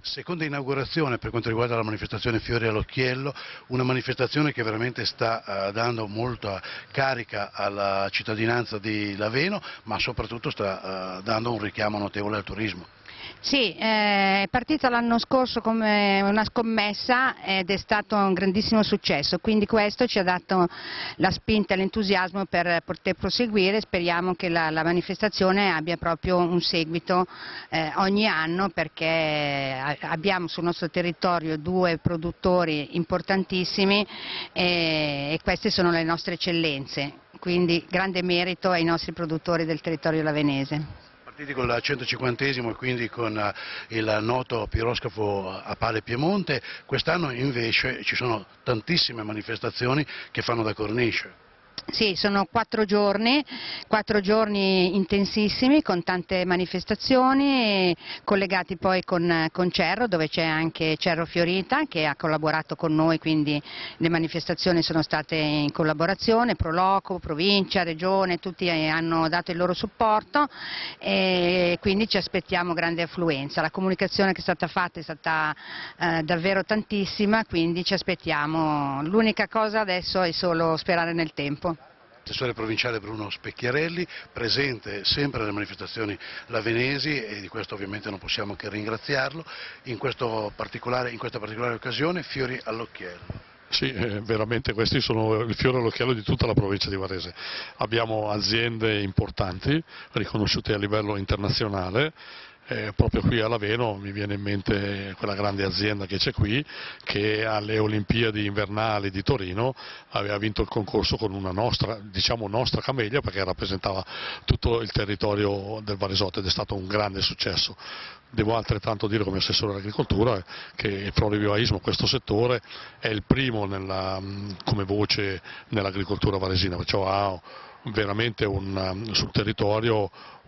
Seconda inaugurazione per quanto riguarda la manifestazione Fiori all'Occhiello, una manifestazione che veramente sta dando molta carica alla cittadinanza di Laveno, ma soprattutto sta dando un richiamo notevole al turismo. Sì, è partita l'anno scorso come una scommessa ed è stato un grandissimo successo, quindi questo ci ha dato la spinta e l'entusiasmo per poter proseguire. Speriamo che la manifestazione abbia proprio un seguito ogni anno, perché abbiamo sul nostro territorio due produttori importantissimi e queste sono le nostre eccellenze, quindi grande merito ai nostri produttori del territorio lavenese. Partiti con il 150esimo e quindi con il noto piroscafo a Pale Piemonte, quest'anno invece ci sono tantissime manifestazioni che fanno da cornice. Sì, sono 4 giorni intensissimi con tante manifestazioni, collegati poi con Cerro, dove c'è anche Cerro Fiorita che ha collaborato con noi, quindi le manifestazioni sono state in collaborazione, Proloco, Provincia, Regione, tutti hanno dato il loro supporto e quindi ci aspettiamo grande affluenza. La comunicazione che è stata fatta è stata davvero tantissima, quindi ci aspettiamo. L'unica cosa adesso è solo sperare nel tempo. Assessore provinciale Bruno Specchiarelli, presente sempre alle manifestazioni lavenesi, e di questo ovviamente non possiamo che ringraziarlo, in questa particolare occasione Fiori all'Occhiello. Sì, veramente questi sono il fiore all'occhiello di tutta la provincia di Varese. Abbiamo aziende importanti, riconosciute a livello internazionale. Proprio qui a Laveno mi viene in mente quella grande azienda che c'è qui, che alle Olimpiadi invernali di Torino aveva vinto il concorso con una nostra camellia, perché rappresentava tutto il territorio del Varesotto ed è stato un grande successo. Devo altrettanto dire come assessore all'agricoltura che il florovivaismo, questo settore, è il primo come voce nell'agricoltura varesina, perciò ha veramente sul territorio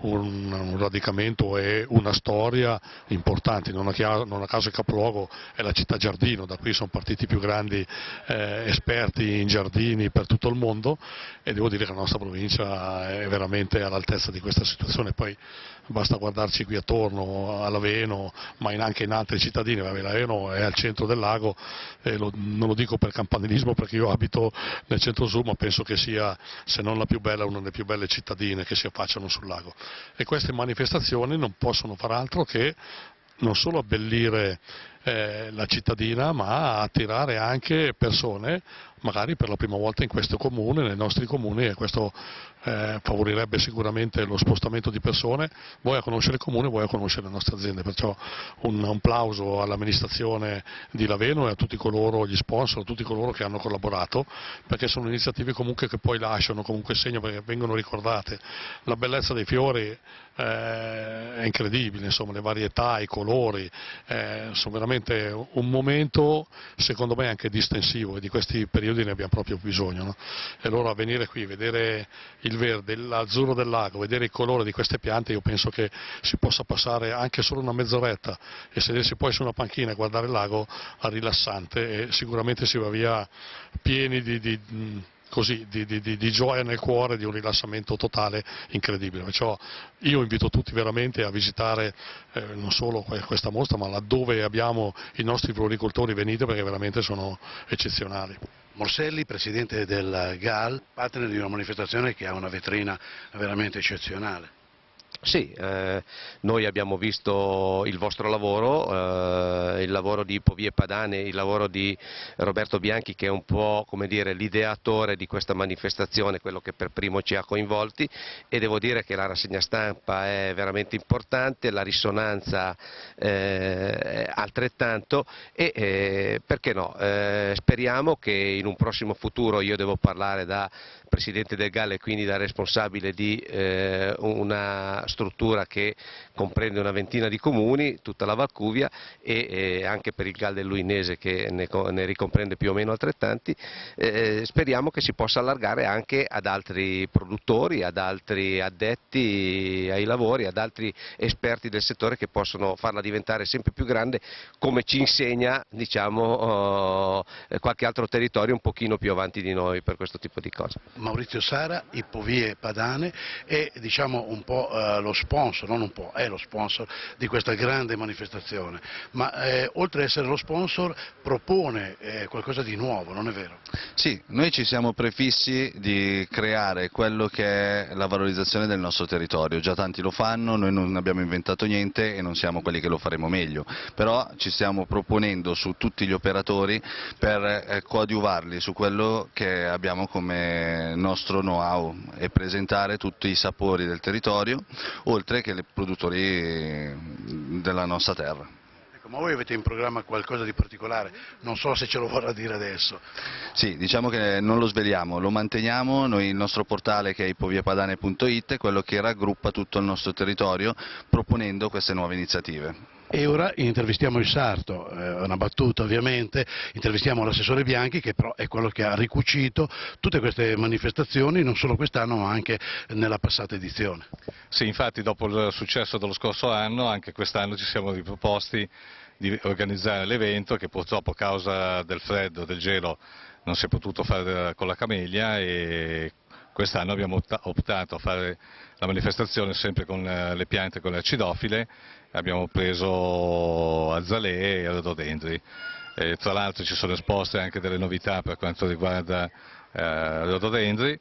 un radicamento e una storia importanti. Non a caso il capoluogo è la città giardino, da qui sono partiti i più grandi esperti in giardini per tutto il mondo, e devo dire che la nostra provincia è veramente all'altezza di questa situazione. Poi basta guardarci qui attorno a Laveno, ma anche in altre cittadine. Laveno è al centro del lago, non lo dico per campanilismo perché io abito nel centro-sud, ma penso che sia, se non la più bella, una delle più belle cittadine che si affacciano sul lago. E queste manifestazioni non possono far altro che non solo abbellire la cittadina, ma attirare anche persone magari per la prima volta in questo comune, nei nostri comuni, e questo favorirebbe sicuramente lo spostamento di persone, vuoi a conoscere il comune, vuoi a conoscere le nostre aziende. Perciò un plauso all'amministrazione di Laveno e a tutti coloro, gli sponsor, a tutti coloro che hanno collaborato, perché sono iniziative comunque che poi lasciano comunque segno, perché vengono ricordate. La bellezza dei fiori è incredibile, insomma, le varietà, i colori, sono veramente un momento secondo me anche distensivo, e di questi periodi ne abbiamo proprio bisogno, no? E allora venire qui, vedere il verde, l'azzurro del lago, vedere il colore di queste piante, io penso che si possa passare anche solo una mezz'oretta e sedersi poi su una panchina e guardare il lago a rilassante, e sicuramente si va via pieni di gioia nel cuore, di un rilassamento totale incredibile. Perciò io invito tutti veramente a visitare non solo questa mostra, ma laddove abbiamo i nostri floricoltori, venite, perché veramente sono eccezionali. Morselli, presidente del GAL, partner di una manifestazione che ha una vetrina veramente eccezionale. Sì, noi abbiamo visto il vostro lavoro, il lavoro di Povie Padane, il lavoro di Roberto Bianchi, che è un po', come dire, l'ideatore di questa manifestazione, quello che per primo ci ha coinvolti, e devo dire che la rassegna stampa è veramente importante, la risonanza altrettanto, e perché no, speriamo che in un prossimo futuro, io devo parlare da presidente del GAL e quindi da responsabile di una struttura che comprende una ventina di comuni, tutta la Valcuvia, e anche per il GAL del Luinese che ne ricomprende più o meno altrettanti, speriamo che si possa allargare anche ad altri produttori, ad altri addetti ai lavori, ad altri esperti del settore, che possono farla diventare sempre più grande, come ci insegna, diciamo, qualche altro territorio un pochino più avanti di noi per questo tipo di cose. Maurizio Sara, Povie Padane, e diciamo un po' lo sponsor, non un po', è lo sponsor di questa grande manifestazione, ma oltre ad essere lo sponsor propone qualcosa di nuovo, non è vero? Sì, noi ci siamo prefissi di creare quello che è la valorizzazione del nostro territorio, già tanti lo fanno, noi non abbiamo inventato niente e non siamo quelli che lo faremo meglio, però ci stiamo proponendo su tutti gli operatori per coadiuvarli su quello che abbiamo come nostro know-how e presentare tutti i sapori del territorio, oltre che i produttori della nostra terra. Ma voi avete in programma qualcosa di particolare? Non so se ce lo vorrà dire adesso. Sì, diciamo che non lo sveliamo, lo manteniamo, noi il nostro portale che è ipoviepadane.it è quello che raggruppa tutto il nostro territorio proponendo queste nuove iniziative. E ora intervistiamo il sarto, una battuta ovviamente, intervistiamo l'assessore Bianchi che però è quello che ha ricucito tutte queste manifestazioni non solo quest'anno ma anche nella passata edizione. Sì, infatti dopo il successo dello scorso anno anche quest'anno ci siamo riproposti di organizzare l'evento che purtroppo a causa del freddo, del gelo non si è potuto fare con la Camellia e quest'anno abbiamo optato a fare la manifestazione sempre con le piante, con le acidofile, abbiamo preso azalea e rododendri. Tra l'altro ci sono esposte anche delle novità per quanto riguarda rododendri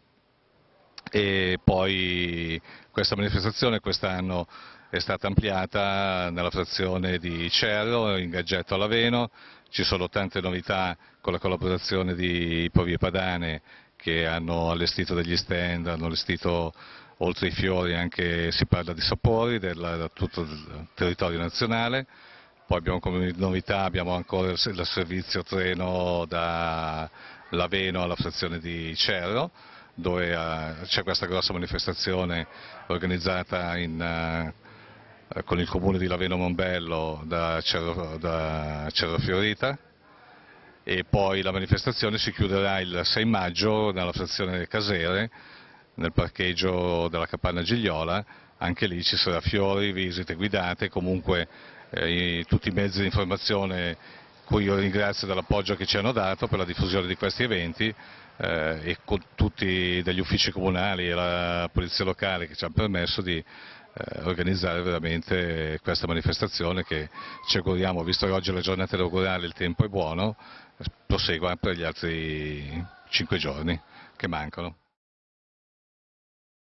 e poi questa manifestazione quest'anno è stata ampliata nella frazione di Cerro, in Gaggetto all'Aveno, ci sono tante novità con la collaborazione di Povie Padane che hanno allestito degli stand, hanno allestito oltre ai fiori anche si parla di sapori da tutto il territorio nazionale, poi abbiamo come novità abbiamo ancora il servizio treno da Laveno alla frazione di Cerro, dove c'è questa grossa manifestazione organizzata con il comune di Laveno Monbello da Cerro Fiorita. E poi la manifestazione si chiuderà il 6 maggio nella frazione Casere, nel parcheggio della Capanna Gigliola, anche lì ci sarà fiori, visite guidate, comunque tutti i mezzi di informazione cui io ringrazio dell'appoggio che ci hanno dato per la diffusione di questi eventi e con tutti degli uffici comunali e la polizia locale che ci hanno permesso di organizzare veramente questa manifestazione che ci auguriamo, visto che oggi è la giornata inaugurale, il tempo è buono, prosegua per gli altri 5 giorni che mancano.